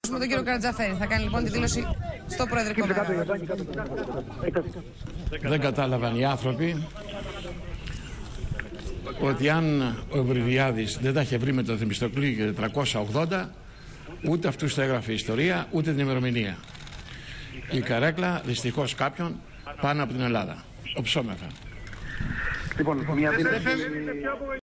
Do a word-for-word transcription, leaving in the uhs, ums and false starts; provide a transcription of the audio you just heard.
Με τον κύριο Καρατζαφέρη. Θα κάνει λοιπόν τη δήλωση στο Προεδρικό Μέγαρο. Δεν κατάλαβαν οι άνθρωποι ότι αν ο Ευρυδιάδης δεν τα είχε βρει με το Θεμιστοκλή και τετρακόσια ογδόντα, ούτε αυτούς θα έγραφε ιστορία, ούτε την ημερομηνία. Η καρέκλα δυστυχώς κάποιον πάνω από την Ελλάδα. Οψόμεθα. Λοιπόν, μια δήλωση...